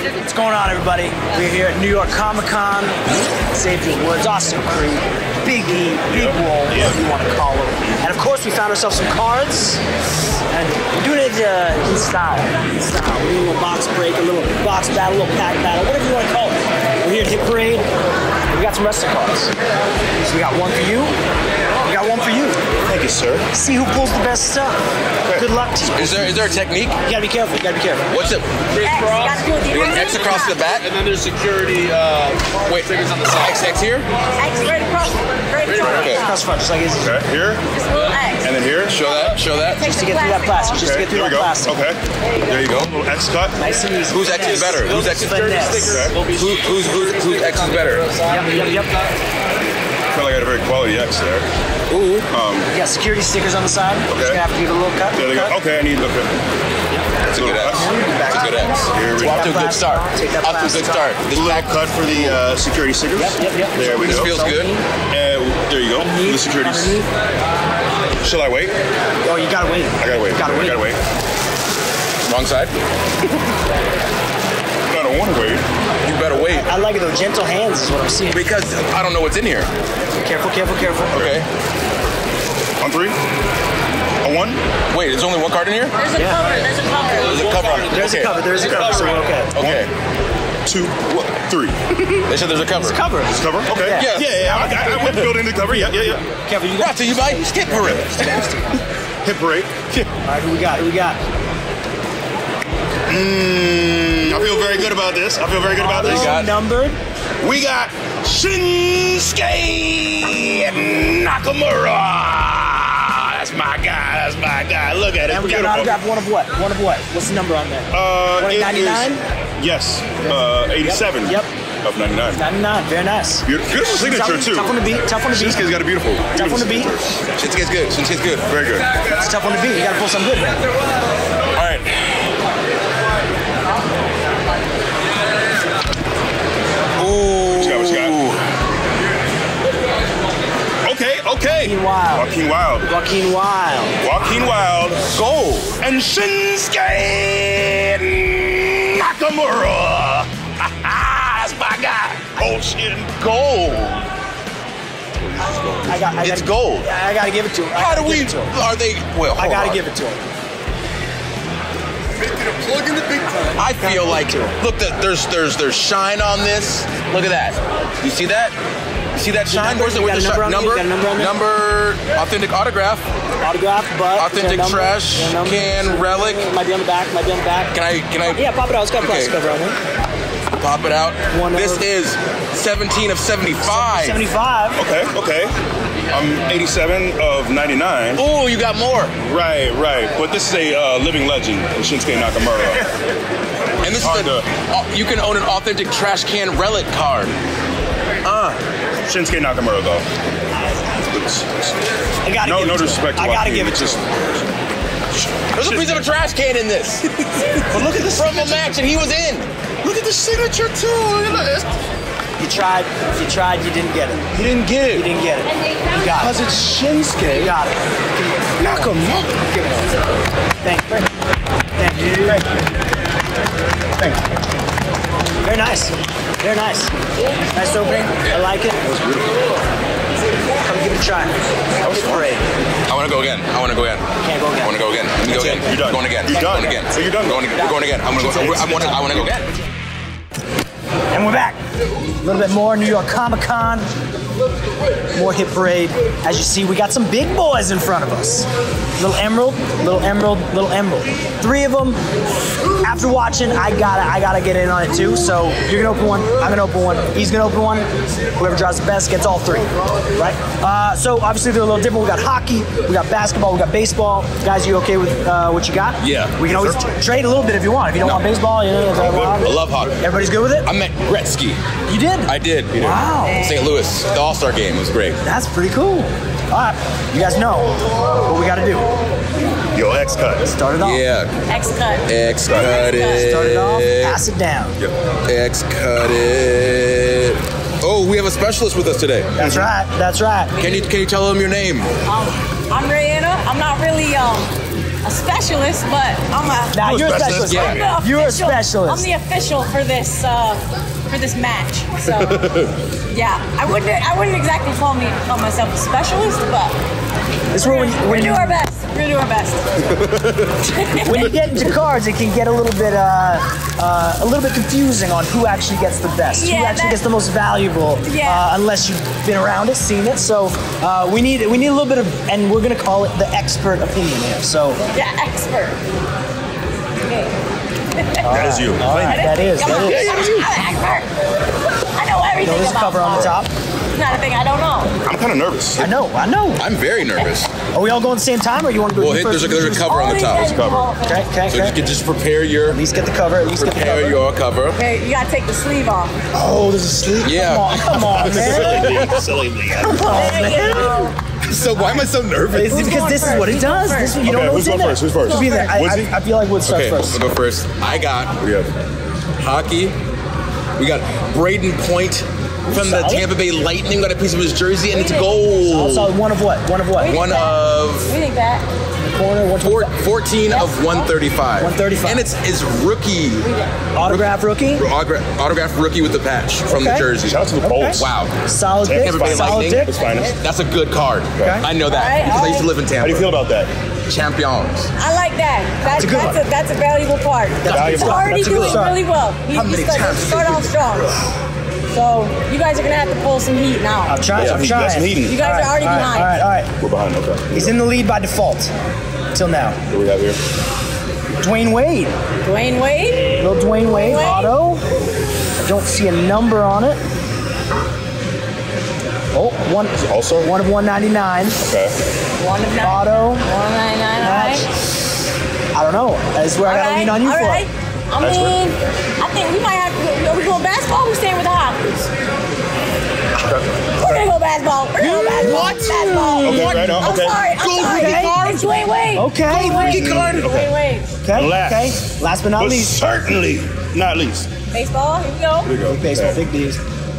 What's going on, everybody? We're here at New York Comic-Con. Xavier Woods, Austin Creed, Big E, Big Roll, whatever you want to call it. And of course, we found ourselves some cards. And we're doing it in style. We're doing a little box break, a little box battle, a little pack battle, whatever you want to call it. We're here at Hit Parade. We got some wrestling cards. So we got one for you. We got one for you. Thank you, sir. See who pulls the best stuff. Good luck to you. Is there a technique? You gotta be careful. You gotta be careful. What's it? X across the back? And then there's security stickers on the side. X here? X right across. Right across. Okay. Cross front, just like it's Okay, here. Just a little X. And then here. Show that. just to get through that plastic. Just to Okay, get through here we that go. plastic. Okay. There you go. Little X cut. Nice and easy. Whose X is better? Whose X is better? Finesse. Whose X is better? Yep. I feel like I got a very quality X there. Ooh. You got security stickers on the side. Just gonna have to give it a little cut. There they go. Okay, I need to look at That's a good X. That's a good X. Here we Off go. to a good start. Take that Off to a good start. This Little pack cut for the security stickers. Yep. There we this go. feels good. And there you go. The security. Shall I wait? Oh, you gotta wait. I gotta wait. Gotta wait. I gotta wait. Wrong side. I don't want to wait. You better wait. I like it though. Gentle hands is what I'm seeing. Because I don't know what's in here. Careful. Okay. On three. On one. Wait, there's only one card in here? There's a cover. There's a cover. There's a cover on it. There's a cover. There's a cover. So we're okay. Okay. 2, 3. They said there's a cover. Cover. This cover? Okay. Yeah. Yeah. I went building the cover. Yeah. Careful. You Brought got. to you by Skip Parade. Hit parade. All right. Who we got? I feel very good about this. got- Numbered. We got Shinsuke Nakamura. That's my guy. Look at it. And we got an autograph. One of what? What's the number on there? It 99? is- Yes. 87. Yep. Of 99. 99. Very nice. Beautiful signature too. Tough one to beat. Shinsuke's got a beautiful. Tough one to beat. Shinsuke's good. Shinsuke's good. Very good. It's a tough one to beat. You gotta pull some good, man. All right. What you got? Okay. Joaquin Wild. Gold. And Shinsuke Nakamura. That's my guy. Gold. It's gold. I gotta give it to him. How do we? Are they? Well, I gotta give it to him. Plug in the big time. I feel like look, there's shine on this. Look at that. You see that? You see that shine? Where's it? Where's the shine? Number on there? Number. Authentic autograph. Autograph, but Authentic trash can relic. Might be on the back. Can I? Yeah, pop it out. It's got a plastic cover on it. Pop it out. This is 17 of 75. 75. Okay. I'm 87 of 99. Oh, you got more. Right. But this is a living legend, Shinsuke Nakamura. And this is you can own an authentic trash can relic card. Shinsuke Nakamura, though. I gotta No give it to disrespect him. to I gotta Joaquin. give it to him. There's a piece of a trash can in this. But look at this. From a match, and he was in. Look at the signature, too. You tried, you didn't get it. He didn't get You it. didn't get it. You got it. Because it's Shinsuke. You got it. Nakamura. Give it to him. Thank you. Very nice. Nice opening. I like it. That was beautiful. Come give it a try. That was great. I want to go again. Can't go again. I want to go again. Let me go again. You're done. Going again. You're done. Going again. So you're done. We're going again. I want to go again. And we're back. A little bit more New York Comic-Con. More Hit Parade. As you see, we got some big boys in front of us. Little Emerald. Three of them. After watching, I gotta get in on it too. So you're gonna open one, I'm gonna open one, he's gonna open one. Whoever draws the best gets all three, right? So obviously they're a little different. We got hockey, we got basketball, we got baseball. Guys, you okay with what you got? Yeah. We can always trade a little bit if you want. If you don't want baseball, you know. I love hockey. Everybody's good with it? I met Gretzky. You did? I did, Peter. Wow. St. Louis. The All-Star game was great. That's pretty cool. All right, you guys know what we gotta do. Yo, X cut. Start it off. Yeah. X cut. X cut it. Start it off, pass it down. X cut it. Oh, we have a specialist with us today. That's right. Can you tell them your name? I'm Rihanna. I'm not really a specialist, but I'm a. Nah, you're a specialist. Yeah. You're a official. specialist. I'm the official for this match. So yeah, I wouldn't exactly call myself a specialist, but This is where we're gonna do our best. We're gonna do our best. when you get into cards, it can get a little bit confusing on who actually gets the best, who Yeah, actually gets the most valuable, Yeah. unless you've been around it, seen it. So we need a little bit of, and we're gonna call it the expert opinion here. So Yeah, expert. Okay. That is you. all right, that is. I'm an expert. I know everything There's a about cover on the top. It's not a thing I don't know. I'm kind of nervous. I know. I'm very nervous. Are we all going at the same time, or you want to go? Well, there's a cover on the top. Okay. So you can just prepare your At least get the cover. At least get the prepare cover. your cover. Okay, you gotta take the sleeve off. Oh, there's a sleeve. Yeah. Come on, man. Silly me. Come on, There you man. go. So why am I so nervous? It's because going this is first? what it Who's does. going This, first? you don't Okay, know who's what's in going there. first? Who's first? Who's there? Woodsy? I feel like Wood starts Okay, first. I'll go first. I got We have hockey. We got Braden Point from the Solid. Tampa Bay Lightning. Got a piece of his jersey, and it's Solid. gold. Also, one of what? One of We think that. Corner, 14 of 135. 135. And it's rookie. autograph rookie. Autograph rookie with the patch from the Okay. jersey. shout out to the Bolts. Wow. Solid pick. Tampa Bay Solid Lightning. pick. It's finest. That's a good card. Okay. I know that Alright, because I used to live in How do Tampa. you feel about that? Champions. I like that. a good one. That's a valuable part. valuable. He's already That's a good doing start. really well. How many times Start off strong. So you guys are gonna have to pull some heat now. I'm trying. Yeah, I'm that's trying. some heating. You guys are already behind. All right. We're behind. Okay. He's in the lead by default. Till now. What do we have here? Dwayne Wade. Dwayne Wade. Little Dwayne Wade. Wade. Auto. I don't see a number on it. Oh, Also? one of 199. Okay. 1 of 9. Auto. 199. All right. I don't know. That's where I gotta lean on you all for. right. I mean, I think we might have to. Are we going basketball? Or we staying with the hockey? We're gonna go basketball. We're gonna go basketball. What? Basketball. Okay, right on. I'm Okay. sorry. I'm Gold sorry. rookie card? It's Dwayne Wade. Okay. Dwayne rookie Wade. card? Dwayne Wade. Okay. Last. Okay. Last but not But least. certainly not least. Baseball. Here we go. Here we go. Baseball. Okay. Big D's.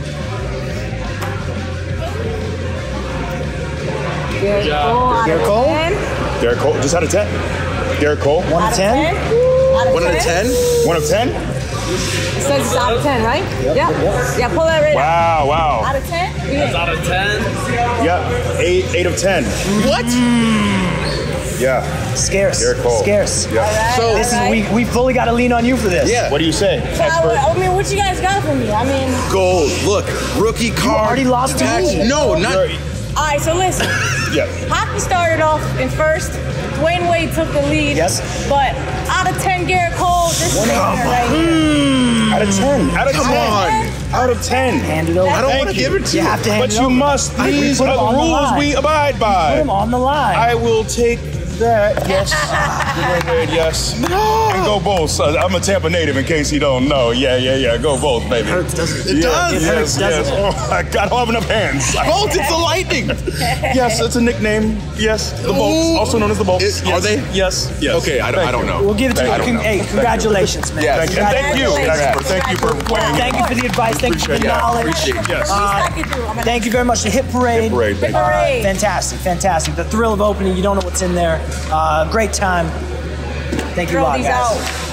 Garrett Cole? Derek Cole, just out of 10. Derek Cole, 1 Out of of 10. 10. 1 out of 10? 1 of 10. It says it's out of 10, right? Yep. Yeah, pull that right out. Wow. Out of 10? Yeah. Out of 10. Yep. 8 of 10. What? Yeah. Scarce. Garrett Cole. Scarce. Yeah. Alright, So- This is alright. we fully got to lean on you for this. Yeah. What do you say? So I mean, what you guys got for me? I mean, Gold. Look, rookie card. already lost to patch. me. No, not. all right. So listen, Yeah. hockey started off in first. Dwayne Wade took the lead. Yes. But out of 10, Garrett Cole. This is right here. Out of 10. Out of 10. Come on. Out of 10. Hand it over. I don't Thank want to you. give it to You you. have to hand But it you over. must. These put are him the on the rules line. we abide Put by. him on the line. I will take that. Yes. Dwayne Wade, yes. And go Bulls. I'm a Tampa native in case you don't know. Yeah. Go Bulls, baby. hurts, doesn't it? It does. It hurts, Yes. doesn't it? Oh, I don't have enough hands. Bolt, it's the Lightning. Yes, it's a nickname. Yes, the Bolts, Ooh. also known as the Bolts. Is- Yes. are they? Yes. Yes. Okay, I Thank don't you. know. We'll give it to you. I don't know. Hey, congratulations, man. Yes. Thank you. And thank you, Congratulations. expert. Thank you for weighing in. Thank you for the advice. Thank you for the Appreciate it. knowledge. Appreciate it. Yes. Thank you very much to Hit Parade. Parade. Thank you. Parade. Fantastic. The thrill of opening. You don't know what's in there. Great time. Thank you a Throw lot, these guys. out.